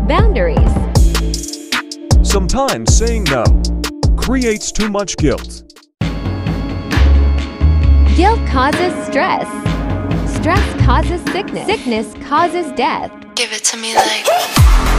Boundaries. Sometimes saying no creates too much guilt. Guilt causes stress. Stress causes sickness. Sickness causes death. Give it to me like